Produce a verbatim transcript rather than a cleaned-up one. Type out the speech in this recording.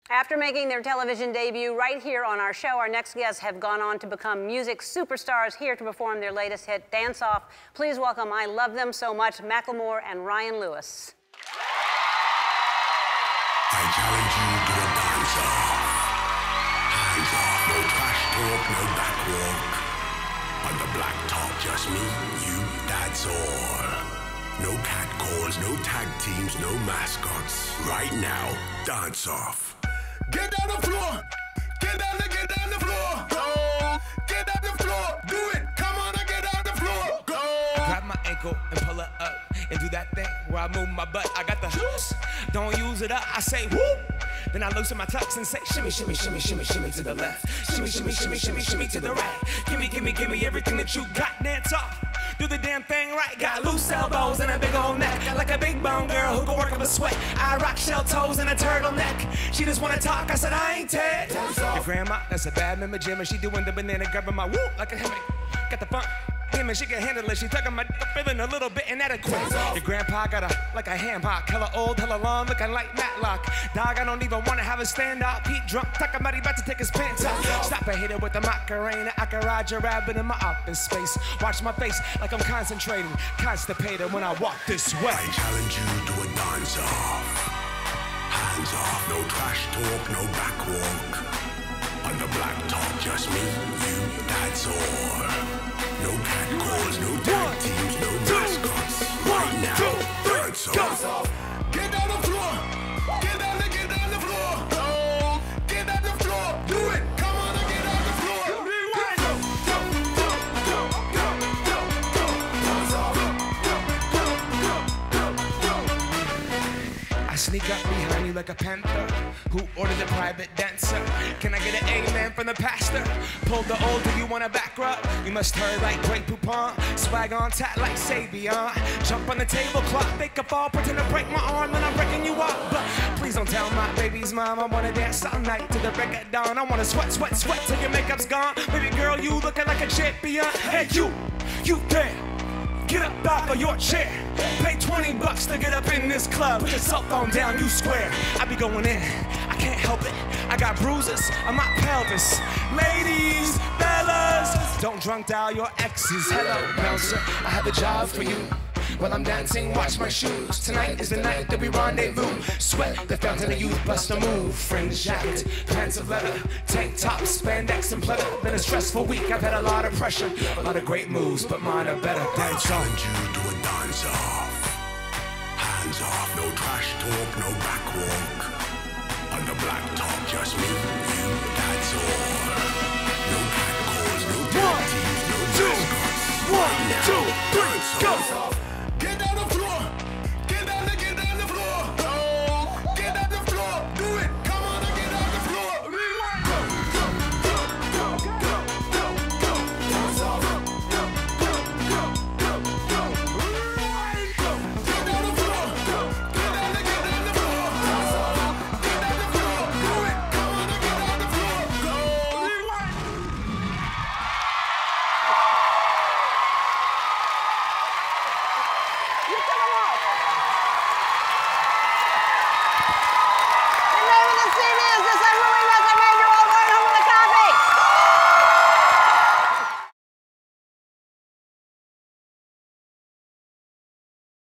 After making their television debut right here on our show, our next guests have gone on to become music superstars here to perform their latest hit, Dance Off. Please welcome I Love Them So Much, Macklemore and Ryan Lewis. I challenge you to a dance off. Hands off, no trash talk, no back walk. On the black top, just me, you, that's all. No cat calls, no tag teams, no mascots. Right now, dance off. Get down the floor. Get down the, get down the floor. Go. Get down the floor. Do it. Come on and get down the floor. Go. Grab my ankle and pull it up and do that thing where I move my butt. I got the juice. Don't use it up. I say whoop. Then I loosen my tucks and say shimmy, shimmy, shimmy, shimmy, shimmy to the left. Shimmy, shimmy, shimmy, shimmy, shimmy to the right. Gimme, gimme, gimme everything that you got. Dance off. Do the damn thing right. Got loose elbows and a big old neck. Like a big bone girl who can work up a sweat. I rock shell toes and a turtleneck. She just wanna talk. I said I ain't Ted. Your grandma, that's a bad mama Jim, and she doing the banana, grabbing my whoop like a hammock. Got the funk. Him and she can handle it. She tucking my dick, feeling a little bit inadequate. Your grandpa got a like a ham hock, hella old, hella long, looking like Matlock. Dog, I don't even wanna have a stand out. Pete drunk, talking about he about to take his pants off. Stop a hater with the Macarena. I can ride your rabbit in my office space. Watch my face like I'm concentrating, constipated when I walk this way. I challenge you to a dance off. Hands off, no trash talk, no back walk. On the black top, just me, you, that's all. No cat calls, no tag teams, no mascots. Right now, dance off. Get down the floor. Get down the, get down the floor. Go. Get down the floor. Do it. Come on and get down the floor. Go, go, go, go, go, go, go, go. Dance off. Go, go, go, go, go. I sneak up behind you like a panther who ordered a private dancer. Can I get an amen from the pastor? Pull the old, do you want a back rub? You must hurry like Grey Poupon. Swag on tap like Savion. Jump on the tablecloth, fake a fall, pretend to break my arm, and I'm breaking you up. But please don't tell my baby's mom I wanna dance all night to the break of dawn. I wanna sweat, sweat, sweat till your makeup's gone. Baby girl, you looking like a champion. Hey, you, you there. Get up off of your chair. Pay twenty bucks to get up in this club. Put your cell phone down, you square. I be going in, I can't help it. I got bruises on my pelvis. Ladies, fellas, don't drunk dial your exes. Hello, bouncer, I have a job for you. While I'm dancing, watch my shoes. Tonight is the night that we rendezvous. Sweat, the fountain of youth, bust a move. Fringe jacket, pants of leather, tank tops, spandex and pleather. Been a stressful week, I've had a lot of pressure. A lot of great moves, but mine are better. I challenge you to a dance off. Hands off, no trash talk, no back walk. On the black top, just me, you, that's all. No cat calls, no tag teams, no mascots. One, two, three, go!